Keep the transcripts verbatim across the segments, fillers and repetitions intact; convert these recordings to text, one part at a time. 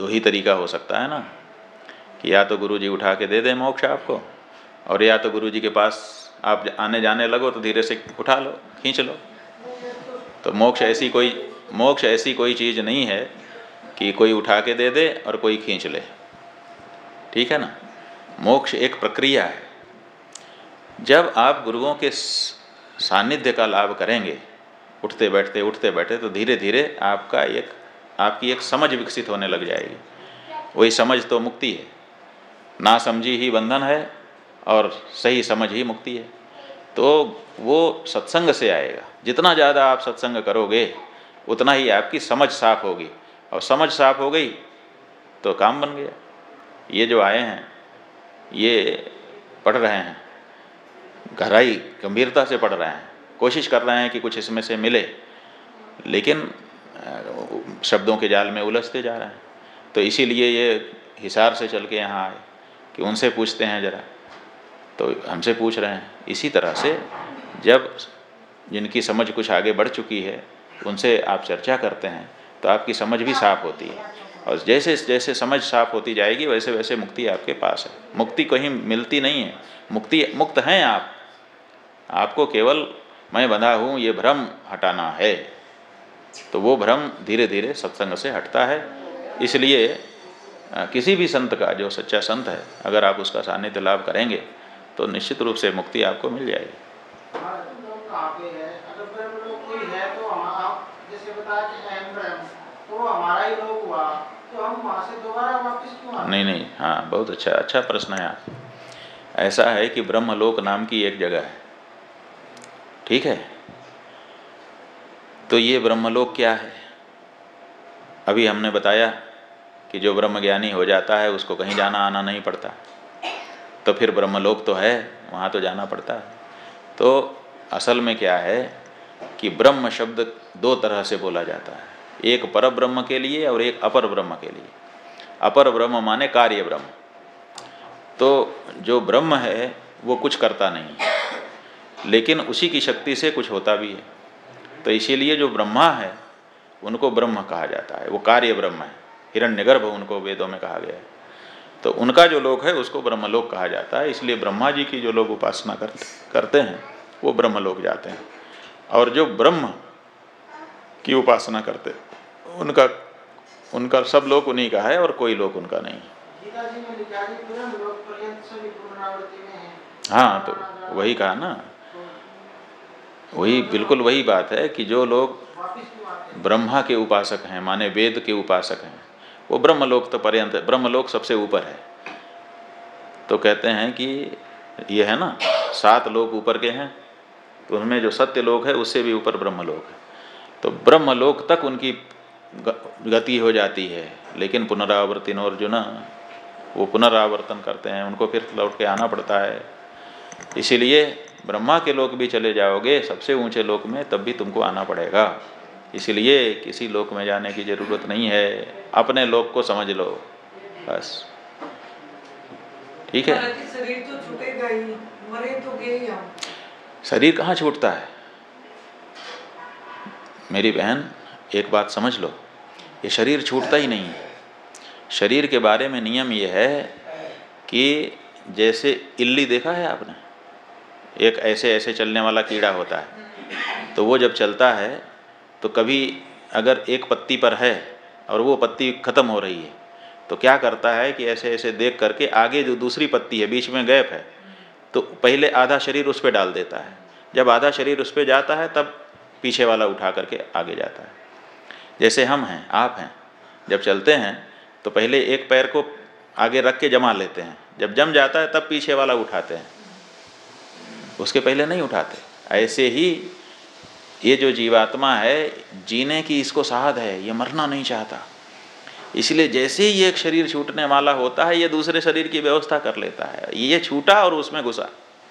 दो ही तरीका हो सकता है ना, कि या तो गुरुजी उठा के दे दें मोक्ष आपको, और या तो गुरुजी के पास आप आने जाने लगो तो धीरे से उठा लो, खींच लो। तो मोक्ष ऐसी कोई मोक्ष ऐसी कोई चीज़ नहीं है कि कोई उठा के दे दे और कोई खींच ले, ठीक है ना। मोक्ष एक प्रक्रिया है। जब आप गुरुओं के सानिध्य का लाभ करेंगे, उठते बैठते उठते बैठते, तो धीरे धीरे आपका एक आपकी एक समझ विकसित होने लग जाएगी। वही समझ तो मुक्ति है। ना समझी ही बंधन है और सही समझ ही मुक्ति है। तो वो सत्संग से आएगा। जितना ज़्यादा आप सत्संग करोगे उतना ही आपकी समझ साफ होगी, और समझ साफ हो गई तो काम बन गया। ये जो आए हैं ये पढ़ रहे हैं, गहराई गंभीरता से पढ़ रहे हैं, कोशिश कर रहे हैं कि कुछ इसमें से मिले, लेकिन शब्दों के जाल में उलझते जा रहे हैं। तो इसीलिए ये हिसार से चल के यहाँ आए कि उनसे पूछते हैं ज़रा, तो हमसे पूछ रहे हैं। इसी तरह से जब जिनकी समझ कुछ आगे बढ़ चुकी है उनसे आप चर्चा करते हैं तो आपकी समझ भी साफ होती है, और जैसे जैसे समझ साफ होती जाएगी वैसे वैसे मुक्ति आपके पास है। मुक्ति कहीं मिलती नहीं है, मुक्ति मुक्त हैं आप। आपको केवल मैं बंधा हूँ ये भ्रम हटाना है। तो वो भ्रम धीरे धीरे सत्संग से हटता है। इसलिए किसी भी संत का, जो सच्चा संत है, अगर आप उसका सानिध्य लाभ करेंगे तो निश्चित रूप से मुक्ति आपको मिल जाएगी। नहीं नहीं, हाँ, बहुत अच्छा अच्छा प्रश्न है आप। ऐसा है कि ब्रह्मलोक नाम की एक जगह है, ठीक है। तो ये ब्रह्मलोक क्या है? अभी हमने बताया कि जो ब्रह्मज्ञानी हो जाता है उसको कहीं जाना आना नहीं पड़ता। तो फिर ब्रह्मलोक तो है, वहाँ तो जाना पड़ता है। तो असल में क्या है कि ब्रह्म शब्द दो तरह से बोला जाता है, एक पर ब्रह्म के लिए और एक अपर ब्रह्म के लिए। अपर ब्रह्म माने कार्य ब्रह्म। तो जो ब्रह्म है वो कुछ करता नहीं, लेकिन उसी की शक्ति से कुछ होता भी है। तो इसीलिए जो ब्रह्मा है उनको ब्रह्म कहा जाता है, वो कार्य ब्रह्म है। हिरण्यगर्भ उनको वेदों में कहा गया है। तो उनका जो लोक है उसको ब्रह्मलोक कहा जाता है। इसलिए ब्रह्मा जी की जो लोग उपासना करते करते हैं वो ब्रह्मलोक जाते हैं, और जो ब्रह्म की उपासना करते उनका उनका सब लोक उन्हीं का है और कोई लोक उनका नहीं। हाँ, तो वही कहा ना, वही बिल्कुल वही बात है कि जो लोग ब्रह्मा के उपासक हैं, माने वेद के उपासक हैं, वो ब्रह्मलोक तो पर्यंत, ब्रह्मलोक सबसे ऊपर है। तो कहते हैं कि ये है ना, सात लोक ऊपर के हैं, तो उनमें जो सत्य लोक है उससे भी ऊपर ब्रह्मलोक है। तो ब्रह्मलोक तक उनकी गति हो जाती है, लेकिन पुनरावर्तिन अर्जुन, वो पुनरावर्तन करते हैं, उनको फिर लौट के आना पड़ता है। इसीलिए ब्रह्मा के लोक भी चले जाओगे सबसे ऊंचे लोक में, तब भी तुमको आना पड़ेगा। इसलिए किसी लोक में जाने की जरूरत नहीं है, अपने लोक को समझ लो बस, ठीक है। शरीर तो छूटेगा ही, मरे तो गए ही हम। शरीर कहाँ छूटता है मेरी बहन, एक बात समझ लो, ये शरीर छूटता ही नहीं है। शरीर के बारे में नियम ये है कि जैसे इल्ली देखा है आपने, एक ऐसे ऐसे चलने वाला कीड़ा होता है, तो वो जब चलता है तो कभी अगर एक पत्ती पर है और वो पत्ती ख़त्म हो रही है तो क्या करता है कि ऐसे ऐसे देख करके आगे जो दूसरी पत्ती है, बीच में गैप है, तो पहले आधा शरीर उस पर डाल देता है। जब आधा शरीर उस पर जाता है तब पीछे वाला उठा करके आगे जाता है। जैसे हम हैं, आप हैं, जब चलते हैं तो पहले एक पैर को आगे रख के जमा लेते हैं, जब जम जाता है तब पीछे वाला उठाते हैं, उसके पहले नहीं उठाते। ऐसे ही ये जो जीवात्मा है, जीने की इसको साध है, ये मरना नहीं चाहता। इसलिए जैसे ही एक शरीर छूटने वाला होता है ये दूसरे शरीर की व्यवस्था कर लेता है। ये छूटा और उसमें घुसा,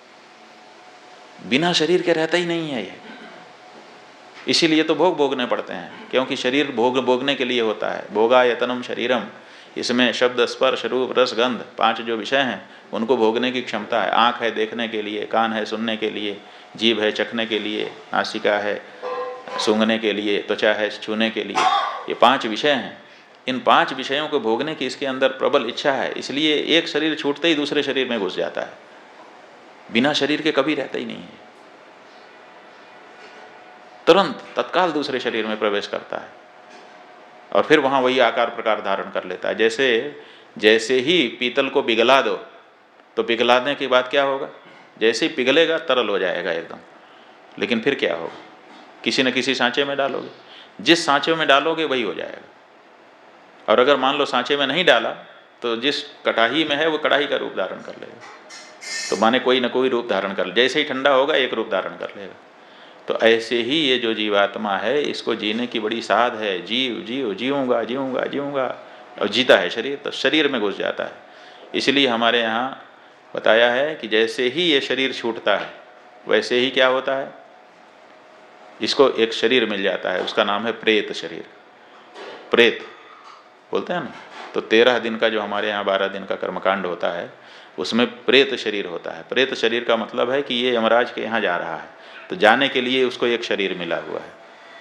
बिना शरीर के रहता ही नहीं है ये। इसीलिए तो भोग भोगने पड़ते हैं, क्योंकि शरीर भोग भोगने के लिए होता है। भोगायतनम शरीरम, इसमें शब्द स्पर्श रूप रस गंध पांच जो विषय हैं उनको भोगने की क्षमता है। आँख है देखने के लिए, कान है सुनने के लिए, जीभ है चखने के लिए, नासिका है सूंघने के लिए, त्वचा है छूने के लिए, ये पांच विषय हैं। इन पांच विषयों को भोगने की इसके अंदर प्रबल इच्छा है, इसलिए एक शरीर छूटते ही दूसरे शरीर में घुस जाता है, बिना शरीर के कभी रहता ही नहीं है, तुरंत तत्काल दूसरे शरीर में प्रवेश करता है और फिर वहाँ वही आकार प्रकार धारण कर लेता है। जैसे जैसे ही पीतल को पिघला दो तो पिघलाने के बाद क्या होगा, जैसे ही पिघलेगा तरल हो जाएगा एकदम, लेकिन फिर क्या होगा, किसी न किसी सांचे में डालोगे, जिस सांचे में डालोगे वही हो जाएगा। और अगर मान लो सांचे में नहीं डाला तो जिस कढ़ाई में है वो कढ़ाई का रूप धारण कर लेगा, तो माने कोई न कोई रूप धारण कर ले, जैसे ही ठंडा होगा एक रूप धारण कर लेगा। तो ऐसे ही ये जो जीवात्मा है इसको जीने की बड़ी साध है, जीव जीव जीऊँगा जीऊँगा जीऊँगा, और जीता है शरीर तो शरीर में घुस जाता है। इसलिए हमारे यहाँ बताया है कि जैसे ही ये शरीर छूटता है वैसे ही क्या होता है, इसको एक शरीर मिल जाता है, उसका नाम है प्रेत शरीर, प्रेत बोलते हैं ना। तो तेरह दिन का जो हमारे यहाँ बारह दिन का कर्मकांड होता है उसमें प्रेत शरीर होता है। प्रेत शरीर का मतलब है कि ये यमराज के यहाँ जा रहा है, तो जाने के लिए उसको एक शरीर मिला हुआ है।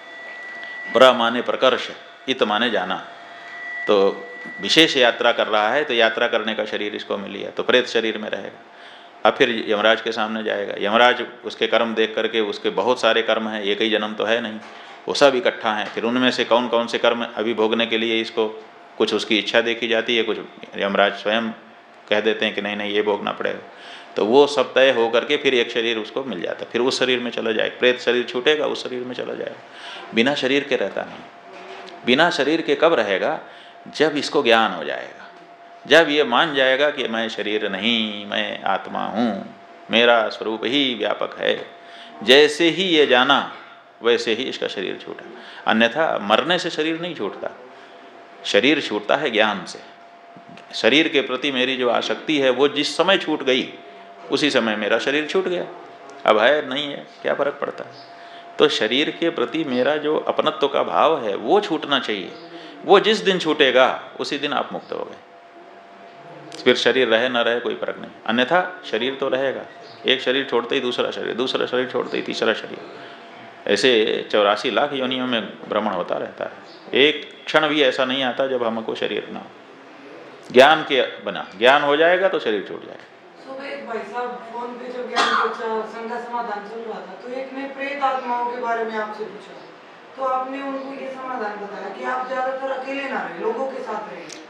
प्र माने प्रकर्ष, इत माने जाना, तो विशेष यात्रा कर रहा है तो यात्रा करने का शरीर इसको मिल गया, तो प्रेत शरीर में रहेगा। अब फिर यमराज के सामने जाएगा, यमराज उसके कर्म देख करके, उसके बहुत सारे कर्म हैं, एक ही जन्म तो है नहीं, वो सब इकट्ठा हैं, फिर उनमें से कौन कौन से कर्म अभी भोगने के लिए इसको, कुछ उसकी इच्छा देखी जाती है, कुछ यमराज स्वयं कह देते हैं कि नहीं नहीं ये भोगना पड़ेगा, तो वो सब तय हो करके फिर एक शरीर उसको मिल जाता है, फिर उस शरीर में चला जाएगा, प्रेत शरीर छूटेगा उस शरीर में चला जाएगा। बिना शरीर के रहता नहीं। बिना शरीर के कब रहेगा, जब इसको ज्ञान हो जाएगा, जब ये मान जाएगा कि मैं शरीर नहीं, मैं आत्मा हूँ, मेरा स्वरूप ही व्यापक है, जैसे ही ये जाना वैसे ही इसका शरीर छूटा। अन्यथा मरने से शरीर नहीं छूटता, शरीर छूटता है ज्ञान से। शरीर के प्रति मेरी जो आसक्ति है वो जिस समय छूट गई उसी समय मेरा शरीर छूट गया, अब है नहीं है क्या फर्क पड़ता है। तो शरीर के प्रति मेरा जो अपनत्व का भाव है वो छूटना चाहिए, वो जिस दिन छूटेगा उसी दिन आप मुक्त हो गए। फिर शरीर रहे न रहे कोई फर्क नहीं, अन्यथा शरीर तो रहेगा, एक शरीर छोड़ते ही दूसरा शरीर, दूसरा शरीर छोड़ते ही तीसरा शरीर, ऐसे चौरासी लाख योनियों में भ्रमण होता रहता है। एक क्षण भी ऐसा नहीं आता जब हमको शरीर ना ज्ञान के बना, ज्ञान हो जाएगा तो शरीर छूट जाएगा। सुबह एक भाई साहब फोन पे जो ज्ञान चर्चा संघ समाधान चल रहा था, तो एक ने प्रेत आत्माओं के बारे में आपसे पूछा, तो आपने उनको ये समाधान बताया कि आप ज्यादातर अकेले ना रहे, लोगों के साथ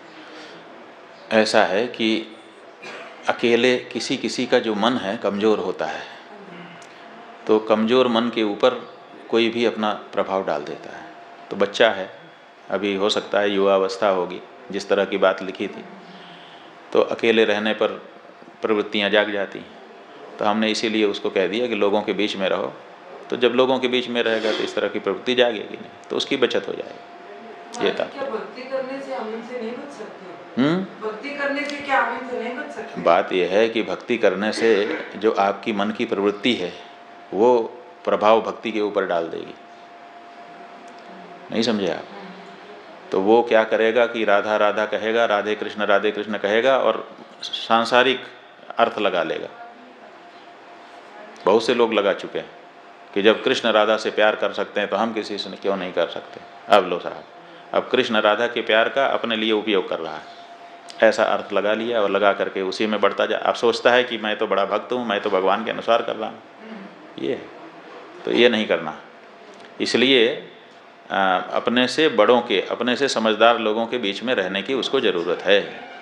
रहिए। ऐसा है कि अकेले किसी किसी का जो मन है कमज़ोर होता है, तो कमज़ोर मन के ऊपर कोई भी अपना प्रभाव डाल देता है। तो बच्चा है, अभी हो सकता है युवावस्था होगी, जिस तरह की बात लिखी थी, तो अकेले रहने पर प्रवृत्तियां जाग जाती हैं। तो हमने इसीलिए उसको कह दिया कि लोगों के बीच में रहो, तो जब लोगों के बीच में रहेगा तो इस तरह की प्रवृत्ति जागेगी नहीं, तो उसकी बचत हो जाएगी। ये था। भक्ति करने से हम इनसे नहीं बच सकते? हम्म भक्ति करने से क्या हम इनसे नहीं बच सकते? बात यह है कि भक्ति करने से जो आपकी मन की प्रवृत्ति है वो प्रभाव भक्ति के ऊपर डाल देगी, नहीं समझे आप? तो वो क्या करेगा कि राधा राधा कहेगा, राधे कृष्ण राधे कृष्ण कहेगा और सांसारिक अर्थ लगा लेगा। बहुत से लोग लगा चुके हैं कि जब कृष्ण राधा से प्यार कर सकते हैं तो हम किसी से क्यों नहीं कर सकते। अब लो साहब, अब कृष्ण राधा के प्यार का अपने लिए उपयोग कर रहा है, ऐसा अर्थ लगा लिया और लगा करके उसी में बढ़ता जा। अब सोचता है कि मैं तो बड़ा भक्त हूँ, मैं तो भगवान के अनुसार कर रहा हूँ, ये है। तो ये नहीं करना। इसलिए अपने से बड़ों के, अपने से समझदार लोगों के बीच में रहने की उसको ज़रूरत है।